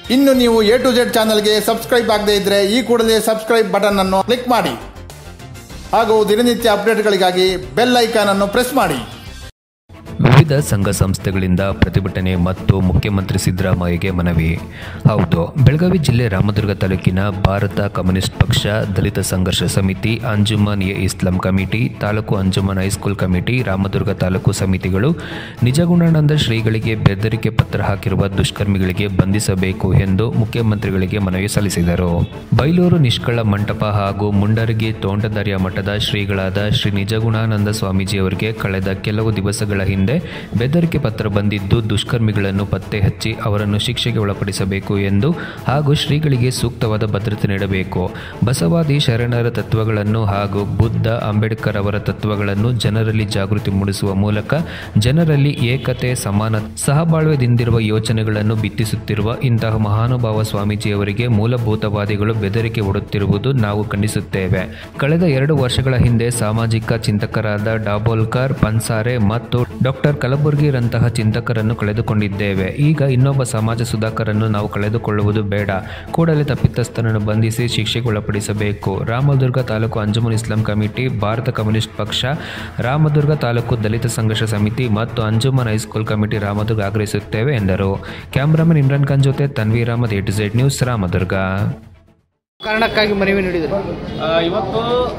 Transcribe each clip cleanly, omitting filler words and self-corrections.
ಇನ್ನು ನೀವು A to Z ಚಾನಲ್ಗೆ ಸಬ್ಸ್ಕ್ರೈಬ್ ಆಗದೇ ಇದ್ದರೆ ಈ ಕೂಡಲೇ ಸಬ್ಸ್ಕ್ರೈಬ್ ಬಟನ್ ಅನ್ನು ಕ್ಲಿಕ್ ಮಾಡಿ ಹಾಗೂ ದಿನನಿತ್ಯ ಅಪ್ಡೇಟ್ಗಳಿಗಾಗಿ ಬೆಲ್ ಐಕಾನ್ ಅನ್ನು ಪ್ರೆಸ್ ಮಾಡಿ. ವಿವಿಧ ಸಂಘ ಸಂಸ್ಥೆಗಳಿಂದ ಪ್ರತಿಭಟನೆ ಮತ್ತು ಮುಖ್ಯಮಂತ್ರಿ ಸಿದ್ದರಾಮಯ್ಯಗೆ ಮನವಿ. ಹೌದು, ಬೆಳಗಾವಿ ಜಿಲ್ಲೆ ರಾಮದುರ್ಗ ತಾಲೂಕಿನ ಭಾರತ ಕಮ್ಯುನಿಸ್ಟ್ ಪಕ್ಷ, Dalit Sangharsha Samiti, Anjuman e Islam committee, taluk Anjuman high school committee, Ramdurg taluk ಸಮಿತಿಗಳು ನಿಜಗುಣಾನಂದ ಶ್ರೀಗಳಿಗೆ ಬೆದರಿಕೆ ಪತ್ರ ಹಾಕಿರುವ ದುಷ್ಕರ್ಮಿಗಳಿಗೆ ಬಂಧಿಸಬೇಕು ಎಂದು ಮುಖ್ಯಮಂತ್ರಿಗಳಿಗೆ ಮನವಿ ಸಲ್ಲಿಸಿದರು. ಬೈಲೂರು ನಿಷ್ಕಳ ಮಂಟಪ ಹಾಗೂ ಮುಂಡರಗಿ ತೋಂಟದಾರ್ಯ ಮಠದ ಶ್ರೀಗಳಾದ ಶ್ರೀ ನಿಜಗುಣಾನಂದ ಸ್ವಾಮೀಜಿಯವರಿಗೆ ಕಳೆದ ಕೆಲವು ದಿವಸಗಳ ಹಿಂದೆ ಬೆದರಿಕೆ ಪತ್ರ ಬಂದಿದ್ದು ದುಷ್ಕರ್ಮಿಗಳನ್ನು ಪತ್ತೆ ಹಚ್ಚಿ ಅವರನ್ನು ಶಿಕ್ಷೆಗೆ ಒಳಪಡಿಸಬೇಕು ಎಂದು ಹಾಗೂ ಶ್ರೀಗಳಿಗೆ ಸೂಕ್ತವಾದ ಭದ್ರತೆ ನೀಡಬೇಕು. ಬಸವಾದಿ ಶರಣರ ತತ್ವಗಳನ್ನು ಹಾಗೂ ಬುದ್ಧ, ಅಂಬೇಡ್ಕರ್ ಅವರ ತತ್ವಗಳನ್ನು ಜನರಲ್ಲಿ ಜಾಗೃತಿ ಮೂಡಿಸುವ ಮೂಲಕ ಜನರಲ್ಲಿ ಏಕತೆ, ಸಮಾನತೆ, ಸಹಬಾಳ್ವೆದಿಂದಿರುವ ಯೋಚನೆಗಳನ್ನು ಬಿತ್ತಿಸುತ್ತಿರುವ ಇಂತಹ ಮಹಾನುಭಾವ ಸ್ವಾಮೀಜಿಯವರಿಗೆ ಮೂಲಭೂತವಾದಿಗಳು ಬೆದರಿಕೆ ಒಡ್ಡುತ್ತಿರುವುದು ನಾವು ಖಂಡಿಸುತ್ತೇವೆ. ಕಳೆದ 2 ವರ್ಷಗಳ ಹಿಂದೆ ಸಾಮಾಜಿಕ ಚಿಂತಕರಾದ ಡಾಬೋಲ್ಕರ್, ಪನ್ಸಾರೆ ಮತ್ತು ಡಾಕ್ಟರ್ ಕಲಬುರ್ಗಿರಂತಹ ಚಿಂತಕರನ್ನು ಕಳೆದುಕೊಂಡಿದ್ದೇವೆ. ಈಗ ಇನ್ನೊಬ್ಬ ಸಮಾಜ ಸುಧಾಕರನ್ನು ನಾವು ಕಳೆದುಕೊಳ್ಳುವುದು ಬೇಡ. ಕೂಡಲೇ ತಪ್ಪಿತಸ್ಥರನ್ನು ಬಂಧಿಸಿ ಶಿಕ್ಷೆಗೆ ಒಳಪಡಿಸಬೇಕು. ರಾಮದುರ್ಗ ತಾಲೂಕು ಅಂಜುಮನ್ ಇಸ್ಲಾಂ ಕಮಿಟಿ, ಭಾರತ ಕಮ್ಯುನಿಸ್ಟ್ ಪಕ್ಷ, ರಾಮದುರ್ಗ ತಾಲೂಕು ದಲಿತ ಸಂಘರ್ಷ ಸಮಿತಿ ಮತ್ತು ಅಂಜುಮನ್ ಹೈಸ್ಕೂಲ್ ಕಮಿಟಿ ರಾಮದುರ್ಗ ಆಗ್ರಹಿಸುತ್ತೇವೆ ಎಂದರು. ಕ್ಯಾಮರಾಮನ್ ಇಮ್ರಾನ್ ಖಾನ್ ಜೊತೆ Tanveer Ahmed, A to Z news, Ramdurg. ಕಾರಣಕ್ಕಾಗಿ ಮನವಿ ನೀಡಿದರು. ಇವತ್ತು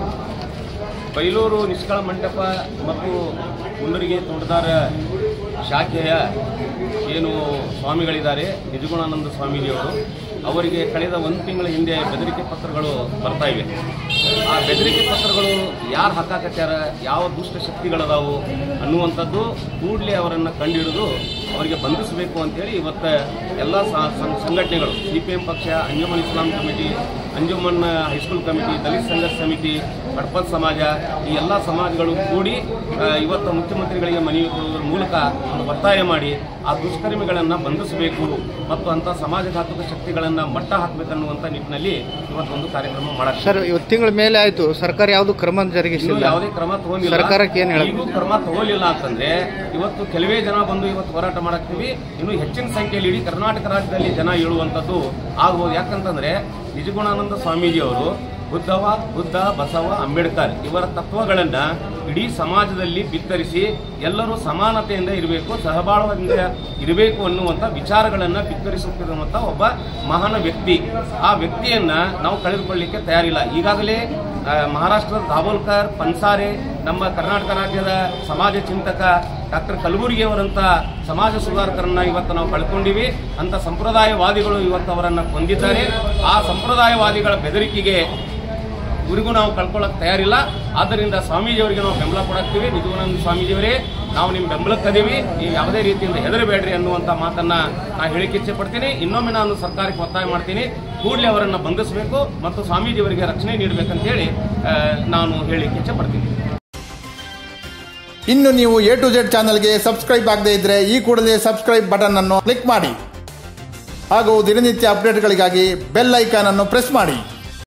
ಬೈಲೂರು ನಿಷ್ಕಳ ಮಂಟಪ ಮತ್ತು ಮುಂಡರಗಿ ತೋಂಟದಾರ್ಯ ಶಾಖೆಯ ಏನು ಸ್ವಾಮಿಗಳಿದ್ದಾರೆ, ನಿಜಗುಣಾನಂದ ಸ್ವಾಮೀಜಿಯವರು, ಅವರಿಗೆ ಕಳೆದ 1 ತಿಂಗಳ ಹಿಂದೆ ಬೆದರಿಕೆ ಪತ್ರಗಳು ಬರ್ತಾ ಇವೆ. ಆ ಬೆದರಿಕೆ ಪತ್ರಗಳು ಯಾರು ಹಾಕಾಕತ್ಯಾರ, ಯಾವ ದುಷ್ಟ ಶಕ್ತಿಗಳದಾವು ಅನ್ನುವಂಥದ್ದು ಕೂಡಲೇ ಅವರನ್ನು ಕಂಡುಹಿಡಿದು ಅವರಿಗೆ ಬಂಧಿಸಬೇಕು ಅಂತೇಳಿ ಇವತ್ತು ಎಲ್ಲ ಸಂಘಟನೆಗಳು, CPM ಪಕ್ಷ, Anjuman Islam committee, Anjuman high school committee, Dalit Sangharsha Samiti, ಬಡಪದ ಸಮಾಜ, ಈ ಎಲ್ಲ ಸಮಾಜಗಳು ಕೂಡಿ ಇವತ್ತು ಮುಖ್ಯಮಂತ್ರಿಗಳಿಗೆ ಮನವಿ ಕೊಡುವುದರ ಮೂಲಕ ಒತ್ತಾಯ ಮಾಡಿ ಆ ದುಷ್ಕರ್ಮಿಗಳನ್ನು ಬಂಧಿಸಬೇಕು ಮತ್ತು ಅಂಥ ಸಮಾಜಘಾತಕ ಶಕ್ತಿಗಳನ್ನು ಮಟ್ಟ ಹಾಕಬೇಕನ್ನುವಂಥ ನಿಟ್ಟಿನಲ್ಲಿ ಇವತ್ತೊಂದು ಕಾರ್ಯಕ್ರಮ ಮಾಡಕ್ಕೆ. ಸರ್, ಇವತ್ತು ತಿಂಗಳ ಮೇಲೆ ಆಯಿತು, ಸರ್ಕಾರ ಯಾವುದು ಕ್ರಮ ಜರುಗಿಸಿಲ್ಲ, ಯಾವುದೇ ಕ್ರಮ ತಗೊಂಡಿಲ್ಲ. ಸರ್ಕಾರಕ್ಕೆ ಏನು ಹೇಳಿ ಈಗೂ ಕ್ರಮ ತಗೊಳ್ಳಿಲ್ಲ ಅಂತಂದ್ರೆ ಇವತ್ತು ಕೆಲವೇ ಜನ ಬಂದು ಇವತ್ತು ಹೋರಾಟ ಮಾಡಾಕ್ತೀವಿ, ಇನ್ನು ಹೆಚ್ಚಿನ ಸಂಖ್ಯೆಯಲ್ಲಿ ಇಡೀ ಕರ್ನಾಟಕ ರಾಜ್ಯದಲ್ಲಿ ಜನ ಹೇಳುವಂಥದ್ದು ಆಗ್ಬೋದು. ಯಾಕಂತಂದ್ರೆ ನಿಜಗುಣಾನಂದ ಸ್ವಾಮೀಜಿಯವರು ಬುದ್ಧ, ಬಸವ, ಅಂಬೇಡ್ಕರ್ ಇವರ ತತ್ವಗಳನ್ನು ಇಡೀ ಸಮಾಜದಲ್ಲಿ ಬಿತ್ತರಿಸಿ ಎಲ್ಲರೂ ಸಮಾನತೆಯಿಂದ ಇರಬೇಕು, ಸಹಬಾಳ್ವೆಯಿಂದ ಇರಬೇಕು ಅನ್ನುವಂಥ ವಿಚಾರಗಳನ್ನು ಬಿತ್ತರಿಸುತ್ತಿರುವಂಥ ಒಬ್ಬ ಮಹಾನ್ ವ್ಯಕ್ತಿ. ಆ ವ್ಯಕ್ತಿಯನ್ನ ನಾವು ಕಳೆದುಕೊಳ್ಳಲಿಕ್ಕೆ ತಯಾರಿಲ್ಲ. ಈಗಾಗಲೇ ಮಹಾರಾಷ್ಟ್ರದ ದಾಬೋಲ್ಕರ್, ಪನ್ಸಾರೆ, ನಮ್ಮ ಕರ್ನಾಟಕ ರಾಜ್ಯದ ಸಮಾಜ ಚಿಂತಕ ಡಾಕ್ಟರ್ ಕಲಬುರ್ಗಿಯವರಂಥ ಸಮಾಜ ಸುಧಾರಕರನ್ನ ಇವತ್ತು ನಾವು ಕಳ್ಕೊಂಡಿವಿ. ಅಂತ ಸಂಪ್ರದಾಯವಾದಿಗಳು ಇವತ್ತು ಅವರನ್ನು ಕೊಂದಿದ್ದಾರೆ. ಆ ಸಂಪ್ರದಾಯವಾದಿಗಳ ಬೆದರಿಕೆಗೆ ಇವರಿಗೂ ನಾವು ಕಳ್ಕೊಳ್ಳೋಕೆ ತಯಾರಿಲ್ಲ. ಆದ್ದರಿಂದ ಸ್ವಾಮೀಜಿಯವರಿಗೆ ನಾವು ಬೆಂಬಲ ಕೊಡಾಕ್ತೀವಿ. ನಿಜಗುಣಾನಂದ ಸ್ವಾಮೀಜಿಯವರೇ, ನಾವು ನಿಮ್ಮ ಬೆಂಬಲಕ್ಕದೀವಿ, ನೀವು ಯಾವುದೇ ರೀತಿಯಿಂದ ಹೆದರಬೇಡ್ರಿ ಅನ್ನುವಂಥ ಮಾತನ್ನು ನಾನು ಹೇಳಿಕೆ ಇಚ್ಛೆ ಪಡ್ತೀನಿ. ಇನ್ನೊಮ್ಮೆ ನಾನು ಸರ್ಕಾರಕ್ಕೆ ಒತ್ತಾಯ ಮಾಡ್ತೀನಿ, ಕೂಡಲೇ ಅವರನ್ನು ಬಂಧಿಸಬೇಕು ಮತ್ತು ಸ್ವಾಮೀಜಿಯವರಿಗೆ ರಕ್ಷಣೆ ನೀಡಬೇಕಂತೇಳಿ ನಾನು ಹೇಳಿಕೆ ಇಚ್ಛೆ ಪಡ್ತೀನಿ. ಇನ್ನು ನೀವು A to Z ಚಾನಲ್ಗೆ ಸಬ್ಸ್ಕ್ರೈಬ್ ಆಗದೇ ಇದ್ದರೆ ಈ ಕೂಡಲೇ ಸಬ್ಸ್ಕ್ರೈಬ್ ಬಟನ್ ಅನ್ನು ಕ್ಲಿಕ್ ಮಾಡಿ ಹಾಗೂ ದಿನನಿತ್ಯ ಅಪ್ಡೇಟ್ಗಳಿಗಾಗಿ ಬೆಲ್ ಐಕಾನ್ ಅನ್ನು ಪ್ರೆಸ್ ಮಾಡಿ.